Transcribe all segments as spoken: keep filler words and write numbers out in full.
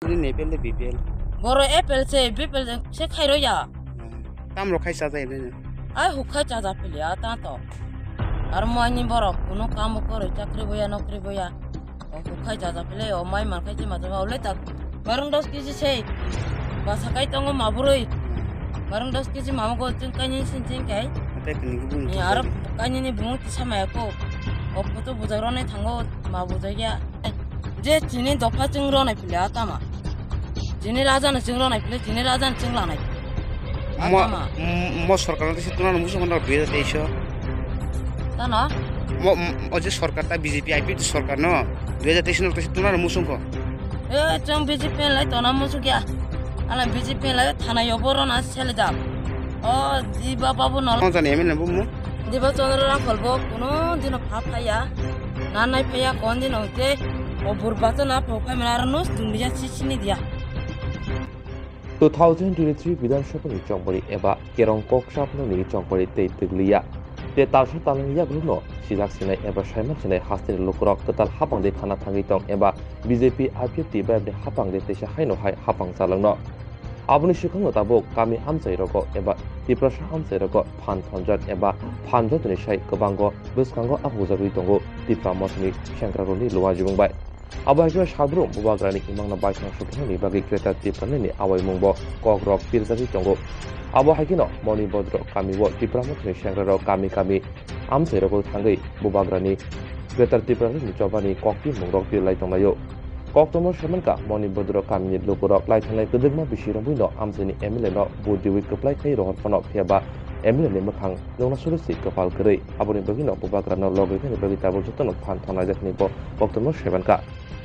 Sini nepel de B P L. Boro apple se people se khairo ya. Tam ro khaisa jai ne. Ai hukha chaja pili ata to. Ar moini boro kuno kam kore chakri boya nokri boya. O hukha chaja pili o mai mar khai ma ta ole tak. Barang dos kisi sei. Basa kai tongo maburoi. Barang dos kisi mama ko tin kanyi sin tin kai. Ate kini bung. Ni ar kanyi ni bung ti sama ko. O puto bujaro ne thango ma bujaya. Je chini dopa chingro na pili ata ma. Jini raja na chingro na pili jini raja na chingla na. Mo mo sarkar ta situna no muso kona dua hଜାର তেইশ Ta na? Mo o je sarkar ta B J P I P sarkar no dua hଜାର তেইশ no ta situna no muso ko. Eh chong B J P lai to na muso kya. Ala B J P lai thana yoboro na chele da. O diba babu no. Kon jani emel bu mo. Diba chandra ra kholbo kuno dino pha phaya. Na nai phaya kon din hote o burbata na phokha menar no dunia chichini dia. two thousand twenty-three বিধানসভা নির্বাচনী এবা কেরং কক্সাপনো নির্বাচনী তেই তিগলিয়া তে তালসা তালনিয়া গ্রুনো সিজাক সিনাই এবা সাইমা সিনাই হাস্তির লোকরক ততাল হাপাংদে খানা থাঙ্গি তং এবা বিজেপি আইপিএফটি বাবদে হাপাংদে তেসা হাইনো হাই হাপাং চালাংনো আবনি সিখংনো তাবো কামি হামসাই রগ এবা তিপ্রাসা হামসাই রগ ফান থনজাত এবা ফানজতনি সাই গবাঙ্গ বসকাঙ্গ আবুজাগি তঙ্গো Tipra মসনি সংক্রারনি লোয়াজিবংবাই Abahnya sadrum bubagrani imang na baisang sukini bagi kereta tipran ini awai mungbo kogrok pirzati tonggo. Abahnya moni bodro kami wo tipramot ni syangraro kami kami amse rokol tanggai bubagrani kereta tipran ini coba ni kokti mungrok pilai tonglayo. Kok tomo semenka moni bodro kami ni lukurok lai tanglai kedegma bisirambu no amse ni emile no budiwi keplai kai rohon fanok piaba emile ni makang nona solusi kepal kerai. Aboni bagi no bubagrano logi ni bagi tabul jotono pan thonajak ni bo kok tomo semenka.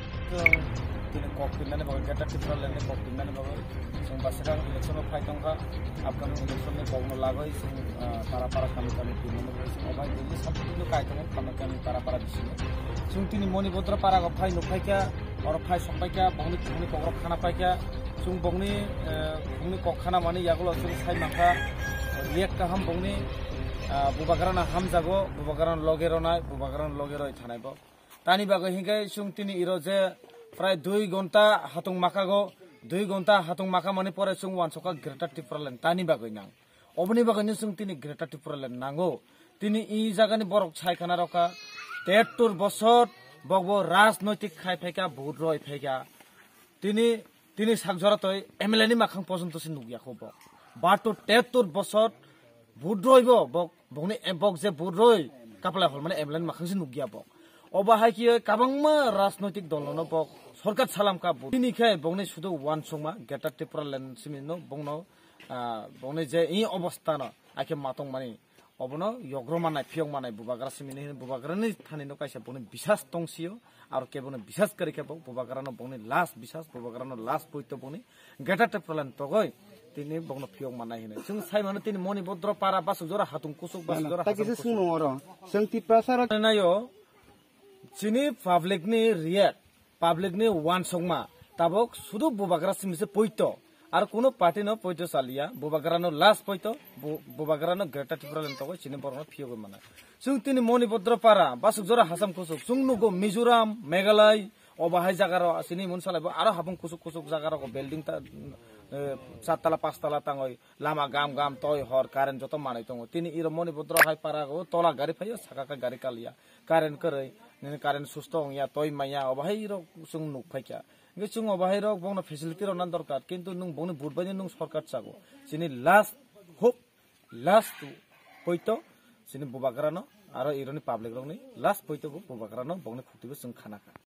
Ini koktin nane bagai kata tipral nane koktin nane bagai sung basirang election of fight tongka upcoming election ne bogno lagoi sung para para kami kami tini bagai sung obai jadi satu itu kait tongka kami kami para para di sini sung tini moni bodra para go fight no fight kya or fight sampai kya bogni bogni pogrok khana fight kya sung bogni bogni kok khana mani yagulo sung sai maka react ham bogni bubagarana ham jago bubagarana logerona bubagarana logeroi thanai bo Tani bagai hingga sung tini iro je prai dui gonta hatung makago dui gonta hatung maka mani pore sung wan soka greta tipralen tani bagai nang obni bagai ni sung tini greta tipralen nango tini i jaga ni borok chai khana roka তেহাত্তর বছর বগbo রাজনৈতিক খাই ফাইকা বহুত রয় ফাইকা তিনি তিনি সাকজরাতই MLA ni makhang পর্যন্ত সিন নুগিয়া খব বাটো তেহাত্তর বছর বহুত রইব বক বগনি বক যে বহুত রই কাপলা হল মানে এমএলএ makhang সিন নুগিয়া বক Obahai kiyo kabangma রাজনৈতিক দল no bok Sarkar salam ka bu tini khai bongni sudu wan songma geta tipralen simino bongno bongni je i অবস্থা no ake matong mani obono yogroma nai phiong manai bubagra simini bubagra ni thani no kaisa bongni bisas tongsio ar ke bongni bisas kari ke bubagra no bongni last bisas bubagra no last poito bongni geta tipralen togoi tini bongno phiong manai hine sung sai mano tini moni bodro para basu jora hatung kusuk basu jora ta kisi sung oro sung tiprasara nayo Sini public ni react, public ni one songma, tabok sudu bubagra simise poito, ar kuno party no poito salia, bubagra no last poito, bubagra no greta tipral entoko sini borno phiyogo mana. Sung tini moni bodro para, basuk jora hasam kusuk, sung nugo Mizoram, Meghalaya, obahai jagaro sini mun salaibo aro habung kusuk kusuk jagaro ko building ta সাত তলা পাঁচ তলা তাঙ্গই লামা গাম গাম তয় হর current যত মানাই তঙ্গ তিনি ইর মনি বদ্র হাই পারা গো তলা গাড়ি ফাইও সাকা গাড়ি কালিয়া কারেন্ট কरै নে কারেন্ট সুস্থ ইয়া তয় মাইয়া অবাহাই র সুং নুক ফাইকা গে সুং অবাহাই র বংনা ফ্যাসিলিটি রনান দরকার কিন্তু নুং বংনি বুটবানি নুং সরকার চাগো সিনি লাস্ট হোপ লাস্ট পইতো সিনি বুবাগ্রানো আর ইরনি পাবলিক রংনি লাস্ট পইতো বুবাগ্রানো বংনি খুটিবো সুং খানাকা